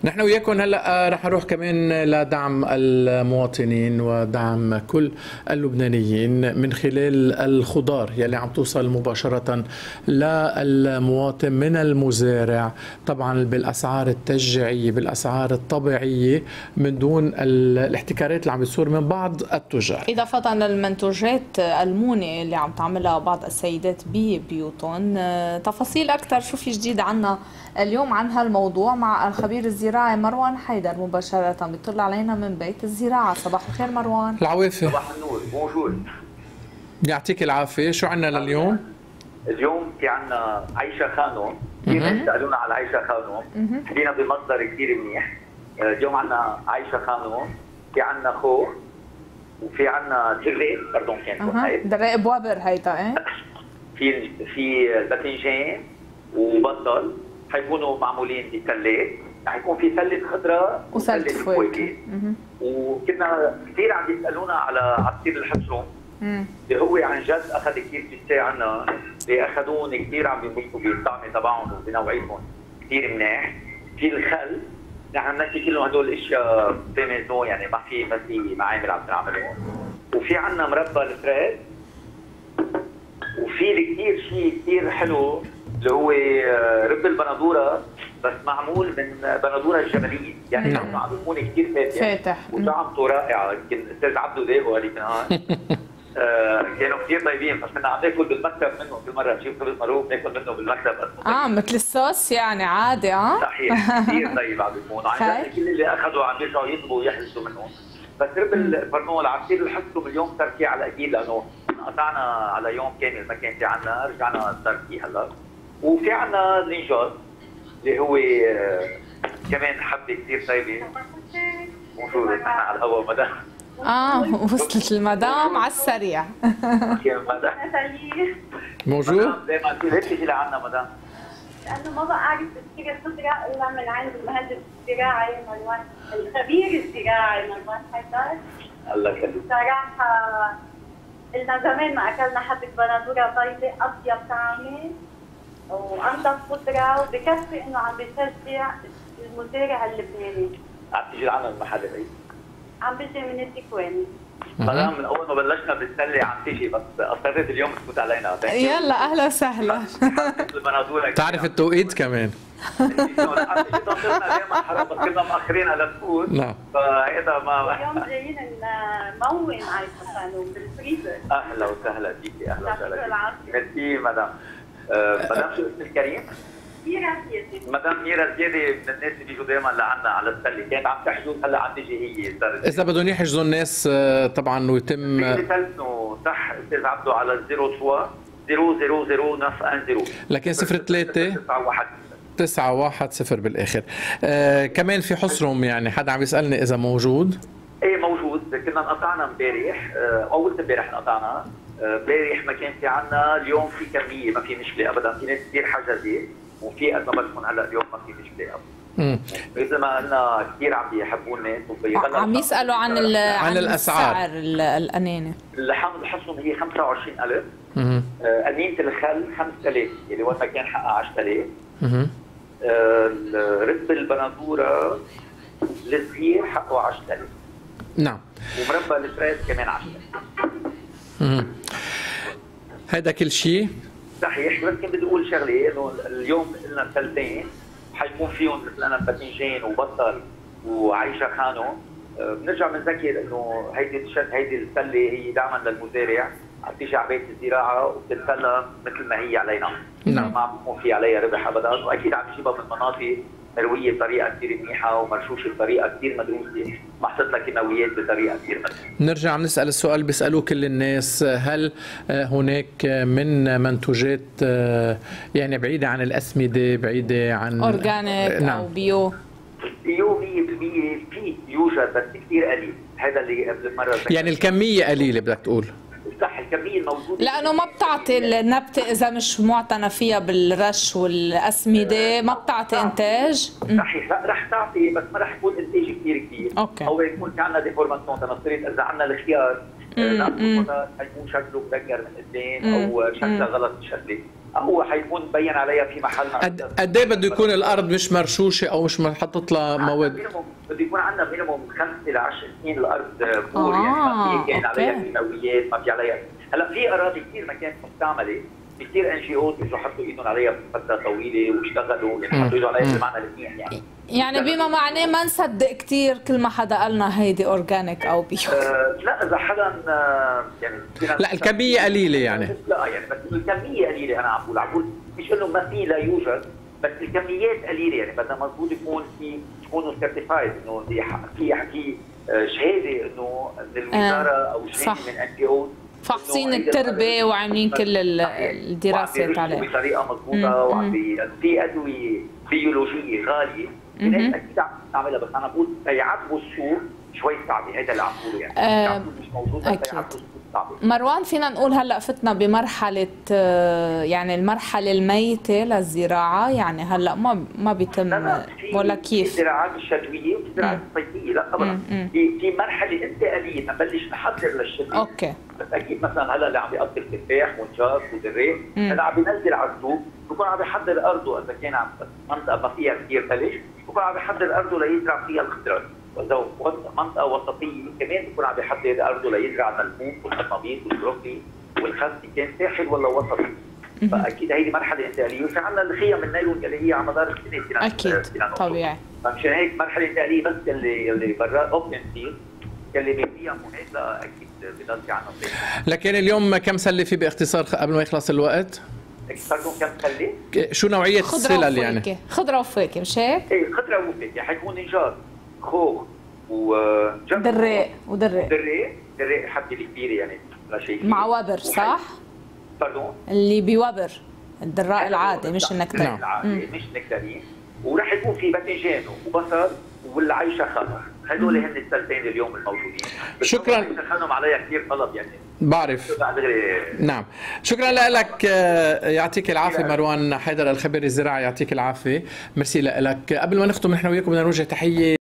نحن وياكم هلا رح نروح كمان لدعم المواطنين ودعم كل اللبنانيين من خلال الخضار يلي عم توصل مباشرة للمواطن من المزارع، طبعا بالاسعار التشجيعية بالاسعار الطبيعية من دون الاحتكارات اللي عم بتصير من بعض التجار، إضافة للمنتوجات المونة اللي عم تعملها بعض السيدات ببيوتهم. تفاصيل أكثر شو في جديد عنا اليوم عن هالموضوع مع الخبير الزراعي مروان حيدر مباشرة بيطل علينا من بيت الزراعة. صباح الخير مروان. العوافي. صباح النور. بونجور. يعطيك العافية. شو عنا لليوم؟ اليوم في عنا عيشة خانم. كثير ناس سألونا على عيشة خانم. حكينا بمصدر كثير منيح. اليوم عنا عيشة خانم، في عنا خوخ وفي عنا دريق، كان دريق بوابر هيدا ايه؟ في باذنجان وبصل حيكونوا معمولين بسلات، حيكون في سله خضراء وسله فواكه. وكنا كثير عم يسالونا على عصير الحصرم اللي هو عن جد اخذ كثير بيستي عنا، اللي اخذون كثير عم ينبسطوا بالطعم تبعهم وبنوعيتهم كثير منيح. في الخل نحن بنحكي كلهم هدول الاشياء بميزون، يعني ما في معامل عم نعملهم. وفي عنا مربى الفريز، وفي كثير شيء كثير حلو اللي هو رب البندوره بس معمول من بندوره الجبليه، يعني عم بيكون كثير فاتح وطعمته رائعه. يمكن الاستاذ عبده ذاقه هذيك النهار كانوا كثير طيبين، بس كنا عم ناكل بالمكتب منه كل مره نجيب خبز مروب ناكل منه بالمكتب. مثل الصوص يعني عادي. صحيح كثير طيب عم بيكون، عن جد كل اللي اخذوا عم بيرجعوا يطلبوا ويحرصوا منه. بس رب البرنول عصير الحصرم اليوم صار فيه على اكيد، لانه قطعنا على يوم كامل ما كان في عنا، رجعنا صار فيه هلا. وفي عنا الانجاز اللي هو كمان حبه كثير طيبه. بونجور، نحن على الهواء مدام. وصلت المدام على السريع. موجود؟ دائما ليش تيجي لعنا مدام؟ لانه ما بقى اعرف اشتري خضره الا من عند المهندس الزراعي مروان، الخبير الزراعي مروان حيدر. الله يخليك. صراحه قلنا زمان ما اكلنا حبه بندوره طيبه اطيب طعمه وانضف خضره، وبكفي انه عم بيشجع المزارع اللبناني. عم تيجي لعنا المحل هي؟ عم بيجي من الدكواني. مدام من اول ما بلشنا بالسله عم تيجي، بس اصرت اليوم تفوت علينا. يلا اهلا وسهلا. تعرف التوقيت كمان. بس كنا مأخرينها لتفوت. نعم. فهذا ما اليوم جايين نمون عيشة خانم بالفريزر. اهلا وسهلا فيكي. اهلا وسهلا. ميرسي مدام. مدام شو اسمك الكريم؟ ميرا زيادة. مدام ميرا زيادة من الناس اللي بيجوا دائما لعنا على السله، كانت عم تحجز هلا عم تيجي هي. اذا بدهم يحجزوا الناس طبعا ويتم يتلفنوا صح استاذ عبده على 03 000 لكن 03 910 بالاخر. كمان في حصرم، يعني حدا عم يسالني اذا موجود. ايه موجود، كنا انقطعنا امبارح، اول امبارح انقطعنا، امبارح ما كان في عنا، اليوم في كميه ما في مشكله ابدا، في ناس كثير حجزت وفي قد ما بدكم هلا اليوم ما في مشكله ابدا. مثل ما قلنا كثير عم بيحبوا الناس عم يسالوا عن الاسعار الانانه. اللحم الحصرم هي 25,000. قنينه الخل 5000 اللي وقتها كان حقها 10,000. رب البندوره الصغير حقه 10,000. نعم. ومربى الفريز كمان 10,000. هذا كل شيء صحيح. بس كنت بدي اقول شغله، انه اليوم قلنا سلتين حيكون فيهم مثل انا باذنجان وبصل وعيشه خانم. بنرجع بنذكر انه هيدي السله هي دعما للمزارع، عم تيجي على بيت الزراعه وبتتسلم مثل ما هي علينا. نعم. ما عم بيكون في عليها ربح ابدا، واكيد عم تجيبها من مناطق مرويه بطريقه كثير منيحه ومرشوشه بطريقه كثير مدروسه، محطوط لها كيماويات بطريقه كثير مدروسه. نرجع نسال السؤال بيسالوه كل الناس، هل هناك من منتوجات يعني بعيده عن الاسمده، بعيده عن اورجانيك او بيو؟ بيو 100% في يوجد بس كثير قليل، هذا اللي قبل المره يعني الكميه قليله بدك تقول. صح، الكميه الموجوده لانه ما بتعطي النبته اذا مش معتنى فيها بالرش والاسمده، ما بتعطي انتاج. صحيح، رح تعطي بس ما رح يكون انتاج كثير. اوكي. او يكون في عندنا ديفورماسيون تنصريت، اذا عندنا الخيار حيكون شكله مدقر من قدام او شكله غلط الشكل، هو حيكون مبين عليها في محلنا. قد ايه بده يكون الارض مش مرشوشه او مش محطط لها مواد؟ بده يكون عندنا مينيموم 5 إلى 10 سنين الارض بور، يعني ما في كان عليها كيماويات، ما في عليها. هلا في اراضي كثير ما كانت مستعمله، في كثير NGOs بيجوا حطوا ايدهم عليها فتره طويله واشتغلوا، يعني حطوا ايدهم عليها بالمعنى الاثنين يعني بما معناه ما نصدق كثير كل ما حدا قالنا هيدي اورجانيك او بيو. لا اذا حدا يعني لا الكميه قليله يعني. لا يعني بس الكميه قليله، انا عم بقول مش انه ما في لا يوجد، بس الكميات قليله، يعني بدنا مضبوط يكون في يكونوا سيرتيفايد انه في شهاده انه من الوزاره او شهاده من NGOs فحصين التربه وعاملين كل الدراسات عليه بطريقه مضبوطه، وعم في ادويه بيولوجيه غاليه الناس اكيد عم تعملها، بس انا بقول يعبوا السوق شوي صعبه، هذا اللي عم بقوله يعني مش موجود، بس يعبوا السوق صعبه. مروان فينا نقول هلا فتنا بمرحله يعني المرحله الميته للزراعه، يعني هلا ما بيتم ولا كيف؟ في زراعات الشتويه وفي زراعات الصيفيه، لا طبعا في مرحله انتقاليه نبلش نحضر للشتويه. اوكي. بس اكيد مثلا هلا اللي عم يقطف تفاح ونجار ودريق هلا عم بينزل على السوق، بكون عم بيحضر ارضه اذا كان منطقه ما فيها كثير ثلج، بكون عم بيحضر ارضه ليزرع فيها الخضار، واذا منطقه وسطيه كمان بكون عم بيحضر ارضه ليزرع الملفوف والقرنبيط والبروكلي والخس، كان ساحل ولا وسطي. فاكيد هيدي مرحله انتقاليه، وفي عندنا الخيم النايلون اللي هي على مدار السنه فينا اكيد طبيعي. فمشان هيك مرحله انتقاليه، بس اللي برا اوبن فيلد اللي فيها مهاد اكيد بضل في عنا صيف. لكن اليوم كم سله في باختصار قبل ما يخلص الوقت؟ اختصاركم كم سله؟ شو نوعيه السلل يعني؟ خضره وفاكهه مش هيك؟ ايه خضره وفاكهه، حيكون نجار خوخ دريق دريق حبه الكبيره يعني لا شيء مع وبر صح؟ باردون اللي بوبر الدراء العادي مش النكتارين. مش نكتارين، وراح يكون في باذنجان وبصل والعيشه خضر، هدول هن السلتين اليوم الموجودين. شكرا. دخلهم عليها كثير طلب يعني. بعرف. نعم، شكرا لك، يعطيك العافيه مروان حيدر الخبير الزراعي، يعطيك العافيه، ميرسي لك. قبل ما نختم نحن وياكم بدنا نوجه تحيه